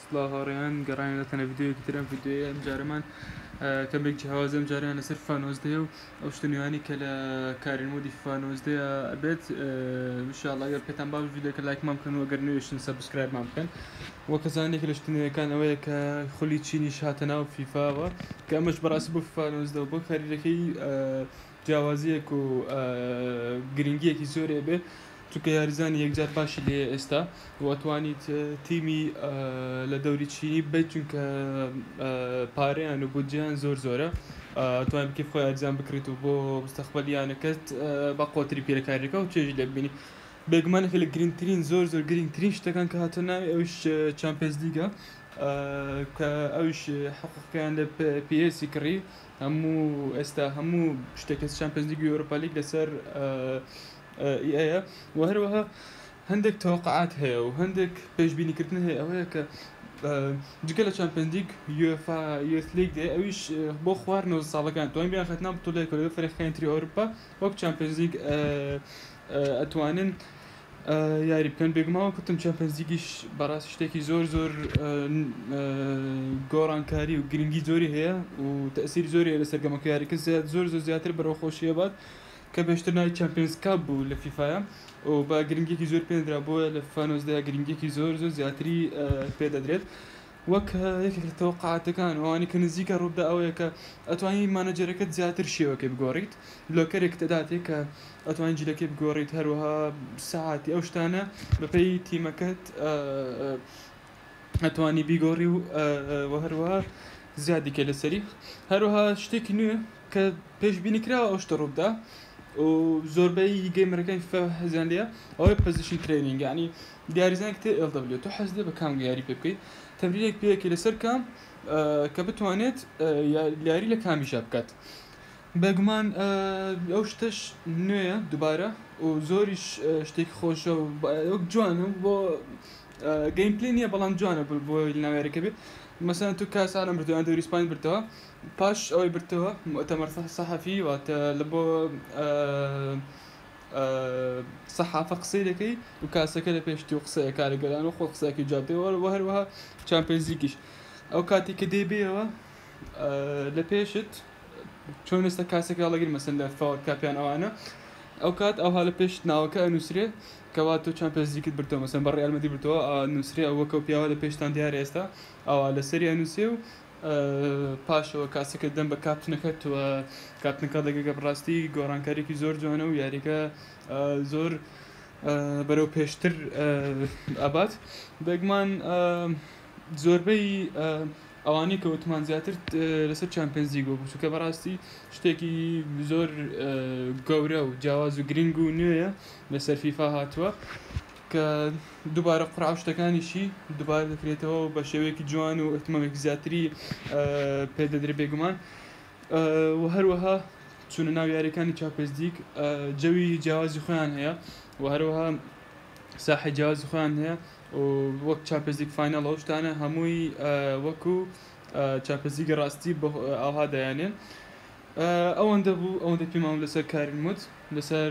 سڵاو هاوڕێیان گەڕانەتەنە ڤیددیۆی ترم ڤیددیۆیە ئەم جارەمان کەمێک جیهازم جاریان لەسەر فانۆزدەیە و ئەو شتنیوانی کە لە کارنمودی فانۆزدەیە ئەبێت انشاءالله ئەگەر پێتان باش ڤیددیۆکە لایکمان بکەن و ئەگەر نوێشتن سەبسکرایبمان بکەن وە کەسانێک لە شتنیەکان ئەوەیە کە خولی چینیش هاتە ناو فیفاوە کە ئەمەش بەڕاستی بۆ فانۆزدەوە بۆ کاریەکەی جیاوازیەک و گرنگیەکی زۆرێ بێ چونکە یاریزانی یەکجار باشی لێ ئێستا وەتوانیت تیمی لە دەوری چینی بێت چونکە پارەیان و بودجیان زۆر زۆرە توانین بکەیت خۆی یاریزان بکرێت و بۆ مستەقبەلیانەکەت بە قۆتری پێرەکاریەکە و چێژ لێ ببینی بێگومانێکە لە گرنگترین زۆر گرنگترین شتەکان کە هاتە ناوی ئەوش چامپیۆنز لیگە کە ئەوش حقوقیان لە پێسی کڕی هەموو ئێستا هەموو شتێکە چامپیۆنز لیگ و ئەوروپا لیگ لەسەر ئەیە و هەروەها هەندێک تەوەقعات هەیە و هەندێک پێشبینیکردن هەیە ئەوەیە کە جگە لە چامپیۆنز لیگ یوێفا یوث لیگ دێ ئەویش بۆ خواردنەوە ساڵەکان توانین بیان خەتنا بتوڵەیەکە لە فەرەقەکانی تری ئەوروپا وەک چامپیۆنز لیگ ئەتوانن یاری بکەن بێگومانەوە کوتم چامپیۆنز لیگیش بەڕاستی شتێکی زۆر گۆڕانکاری و گرنگی زۆری هەیە و تەئسیری زۆری هەیە لەسەر گەمەکە یاریکە زۆر زیاتر بەرەو خۆشیە بات کە بێشتر ناوی چامپیۆنز کاپ بوو لە فیفاە و بە گرنگێکی زۆر پێدرا بۆیە لە فانۆزدا گرنگێکی زۆر زیاتری پێدەدرێت وەک یەکێک لە تەوەقعاتەکان ئەوانی کە نزیکە ڕووبدا ئەوەیە کە ئەتوانی مانەجەرەکەت زیاتر شێوەکەی بگۆڕیت بلۆکەرێک دەداتێت کە ئەتوانی جلەکەی بگۆڕیت هەروەها ساعتی ئەو شتانە بەپێی تیمەکەت ئەتوانی بیگۆڕی و هەروەها زیادی کە لەسەری هەروەها شتێکی نوێ کە پێشبینی کراوە ئەو شتە ڕووبدا و زۆربەی گەیمەرەکانی فیفا حەزیان لێیە ئەوەی پۆزیشن ترێنینگ یعنی دیاریزانێک تێ LW تۆ حەز لێ بە کام یاری پێ بکەیت تەمرینێک پێیەکی لەسەر کام کە بتوانێت یاری لە کامیشا بکات بێگومان ئەو شتەش نوێیە دووبارە و زۆریش شتێکی خۆشە و جوانە بۆ گەیمپلەی نییە بەڵام جوانە بۆ ناوێرەکە بێت مثلا تو کاس عالم بردووان دەوری ئیسپانی برتەوە پاش ئەوەی برتەوە مؤتەمەر سەحەفی واتە لە بۆ سەحافە قسەی دەکەی و کاسەکە لە پێشتی و قسەیە کارەگەران و خۆ قسەیەکی جابدەوە و هەروەها چامپیۆنز لیگیش ئەو کاتی کە دەیبێەوە لە پێشت چۆن ئێستا کاسێکە هەڵەگیر مەسەن لە فاوەر کاپیان ئەوانە ئەو کات ئەوها لە پێش ناوەکە ئەنووسرێ کەوا تۆ چامپیۆنز لیگت برتەوە مەسەن بە ڕێال مەدرید برتەوە نووسری ئەوە کە پیاوە لە پێشتان دیارە ئێستا ئەوە لەسەری ئەنووسێ و پاشەوە کاسەکە دەم بە کاپتنەکەت و کاپتنەکە دەگەگە بڕاستی گۆڕانکاریێکی زۆر جوانە و یاریەکە زۆر بەرەو پێشتر ئەبات بێگومان زۆربەی ئەوانەی کە وتمان زیاتر لەسەر چامپیۆنز لیگ بوو چونکە بەڕاستی شتێکی زۆر گەورە و جیاواز و گرنگ و نوێیە لەسەر فیفا هاتووە کە دووبارە قڕاو شتەکانیشی دووبارە دەکرێتەوە بە شێوەیەکی جوان و ئەحتمامێکی زیاتری پێدەدرێ بێگومان و هەروەها چونە ناو یاریەکانی چامپیۆنز لیگ جەوی جیاوازی خۆیان هەیە و هەروەها ساحەی جیاوازی خۆیان هەیە و وەک چامپیۆنز لیگ فاینەڵ ئەو شتانە هەمووی وەکو چامپیۆنز لیگە ڕاستی ئاها دەیانێن ئەوەندە بوو ئەوەندە پێمان لەسەر کارنمود لەسەر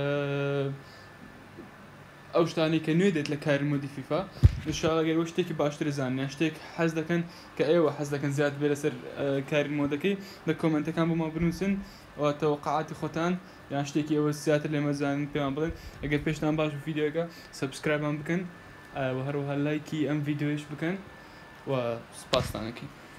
ئەو شتانی کە نوێ دێت لە کارنمودی فیفا انشاءالله ئەگەر شتێکی باشتر زانیان شتێک حەز دەکەن کە ئێوە حەز دەکەن زیاد بێ لەسەر کارنمودەکەی لە کۆمنتەکان بۆمان بنووسن و تەوەقعاتی خۆتان یان شتێکی ئەوە زیاتر لێمە زانن پێمان بڵێن ئەگەر پێشتان باش ڤیددیۆەکە سەبسکرایبمان بکەن و هەروەها لایکی ئەم ڤیددیۆیش بکەن و سپاستانەکەین